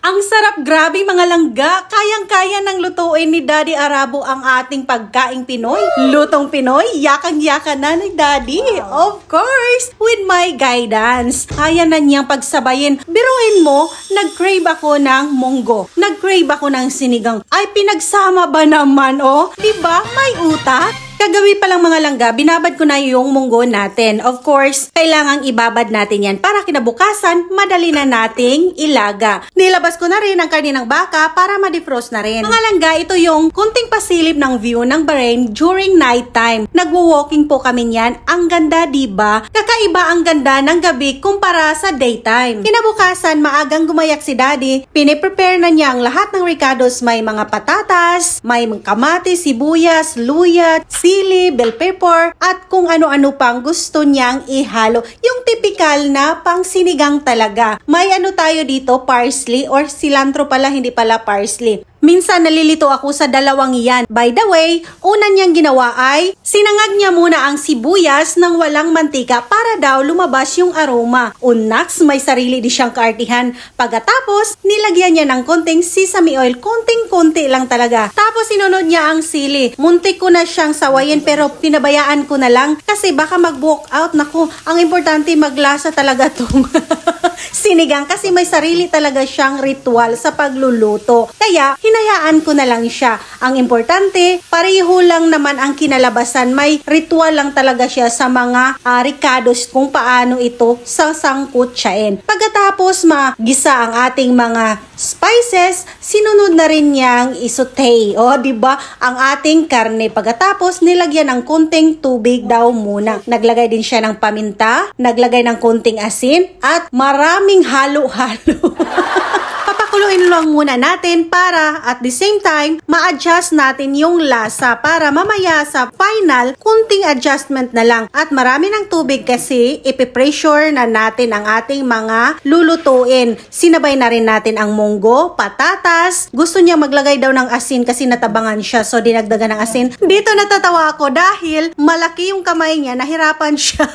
Ang sarap, grabe mga langga. Kayang-kaya ng lutuin ni Daddy Arabo ang ating pagkaing Pinoy. Lutong Pinoy, yakang-yaka na ni Daddy. Of course, with my guidance. Kaya na niyang pagsabayin. Biruin mo, nag-crave ako ng munggo. Nag-crave ako ng sinigang. Ay, pinagsama ba naman, oh? Diba? May utak. Kagabi pa lang mga langga, binabad ko na yung munggo natin. Of course, kailangang ibabad natin yan para kinabukasan, madali na nating ilaga. Nilabas ko na rin ang karne ng baka para ma-defrost na rin. Mga langga, ito yung kunting pasilip ng view ng Bahrain during night time. Nagwo-walking po kami niyan. Ang ganda, diba? Kakaiba ang ganda ng gabi kumpara sa daytime. Kinabukasan, maagang gumayak si Daddy. Piniprepare na niya ang lahat ng ricados. May mga patatas, may kamatis, sibuyas, luya, sili, bell pepper, at kung ano-ano pang gusto niyang ihalo. Yung typical na pang sinigang talaga. May ano tayo dito, parsley or cilantro pala, hindi pala parsley. Minsan nalilito ako sa dalawang yan. By the way, una niyang ginawa ay sinangag niya muna ang sibuyas ng walang mantika para daw lumabas yung aroma. Unaks, may sarili di siyang kaartihan. Pagkatapos, nilagyan niya ng konting sesame oil. Konting-konti lang talaga. Tapos sinunod niya ang sili. Muntik ko na siyang sawayin pero pinabayaan ko na lang kasi baka mag-walk out. Naku, ang importante maglasa talaga tong sinigang kasi may sarili talaga siyang ritual sa pagluluto. Kaya, hinayaan ko na lang siya. Ang importante, pareho lang naman ang kinalabasan. May ritual lang talaga siya sa mga ricados kung paano ito sasangkutsain. Pagkatapos magisa ang ating mga spices, sinunod na rin niyang isaute. O, diba? Ang ating karne. Pagkatapos, nilagyan ng konting tubig daw muna. Naglagay din siya ng paminta, naglagay ng konting asin, at maraming halo-halo. Papakuluin lang muna natin para at the same time, ma-adjust natin yung lasa para mamaya sa final, kunting adjustment na lang. At marami ng tubig kasi ipipressure na natin ang ating mga lulutuin. Sinabay na rin natin ang munggo, patatas. Gusto niya maglagay daw ng asin kasi natabangan siya, so dinagdagan ng asin. Dito natatawa ako dahil malaki yung kamay niya, nahirapan siya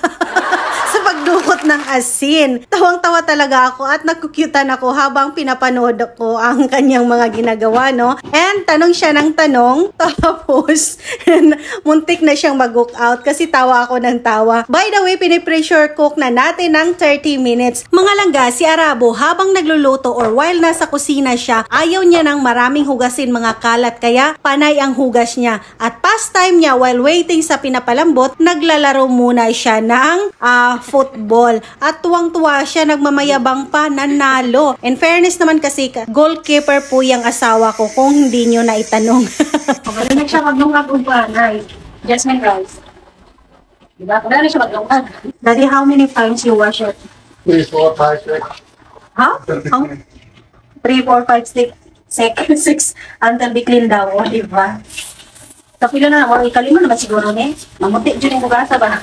sa pagdukot ng asin. Tawang-tawa talaga ako at nakukyutan ako habang pinapanood ko ang kanyang mga ginagawa, no? And tanong siya ng tanong, tapos muntik na siyang mag-cook out kasi tawa ako ng tawa. By the way, pinipressure cook na natin ng 30 minutes. Mga langga, si Arabo habang nagluluto or while nasa kusina siya, ayaw niya ng maraming hugasin mga kalat kaya panay ang hugas niya. At pastime niya while waiting sa pinapalambot, naglalaro muna siya ng football. At tuwang-tuwa siya, nagmamayabang pa, nanalo. In fairness naman kasi, goalkeeper po yung asawa ko kung hindi nyo na itanong. Pagkalinig siya maglungag upa, right? Jasmine rice. Diba? Pagkalinig siya maglungag. Daddy, how many times you wash it? 3, 4, 5, 6. Huh? 3, 4, 5, 6 until be clean daw, o diba? Kapila na, mga ikalima naman siguro ni. Mamuti dyan yung bugasa ba?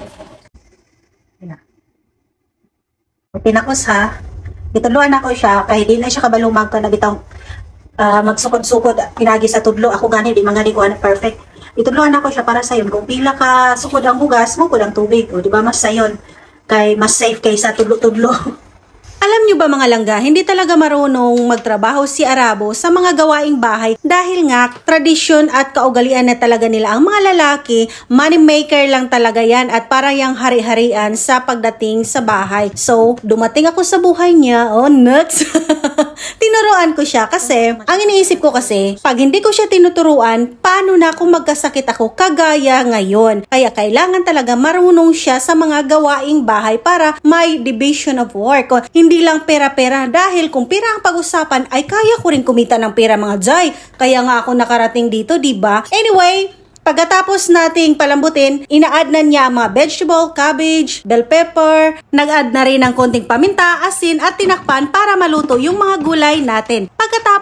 Pinakos ha. Ituluan ako siya kahit di na siya kabalumag ka na bitang magsukod-sukod pinagi sa tudlo. Ako gani di mga di ko perfect. Ituluan ako siya para sayon kung pila ka sukod ang hugas mo ang tubig o di ba mas sayon kay mas safe kaysa tudlo-tudlo. Alam nyo ba mga langga, hindi talaga marunong magtrabaho si Arabo sa mga gawaing bahay dahil nga tradisyon at kaugalian na talaga nila. Ang mga lalaki, money maker lang talaga yan at para yung hari-harian sa pagdating sa bahay. So, dumating ako sa buhay niya, oh nuts! Tinuruan ko siya kasi, ang iniisip ko kasi, pag hindi ko siya tinuturuan, paano na kung magkasakit ako kagaya ngayon? Kaya kailangan talaga marunong siya sa mga gawaing bahay para may division of work. Hindi lang pera-pera dahil kung pera ang pag-usapan ay kaya ko rin kumita ng pera mga jay. Kaya nga ako nakarating dito, diba? Anyway, pagkatapos nating palambutin, ina-add na niya mga vegetable, cabbage, bell pepper, nag-add na rin ng konting paminta, asin at tinakpan para maluto yung mga gulay natin. Pagkatapos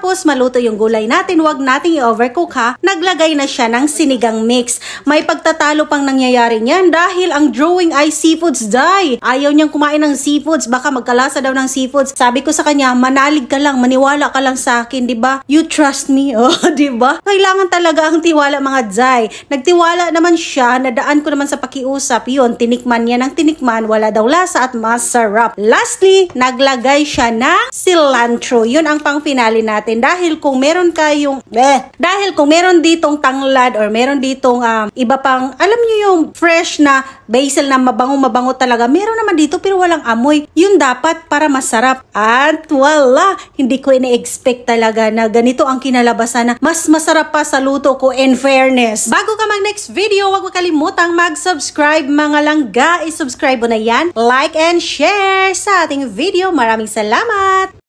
Matapos maluto yung gulay natin, wag nating i-overcook ha. Naglagay na siya ng sinigang mix. May pagtatalo pang nangyayari niyan dahil ang drawing ay seafoods die. Ayaw niyang kumain ng seafoods, baka magkalasa daw ng seafoods. Sabi ko sa kanya, manalig ka lang, maniwala ka lang sa akin, di ba? You trust me, oh, di ba? Kailangan talaga ang tiwala mga Zai. Nagtiwala naman siya, nadaan ko naman sa pakiusap, yun, tinikman niya ng tinikman, wala daw lasa at masarap. Lastly, naglagay siya ng cilantro. Yun ang pang-finale natin dahil kung meron kayong, dahil kung meron ditong tanglad or meron ditong iba pang, alam niyo yung fresh na basil na mabango talaga, meron naman dito pero walang amoy. Yun dapat para masarap. At wala, hindi ko ina-expect talaga na ganito ang kinalabasan na mas masarap pa sa luto ko in fairness. Bago ka mag next video, huwag mo kalimutang mag-subscribe mga langga. I-subscribe mo na yan, like and share sa ating video. Maraming salamat!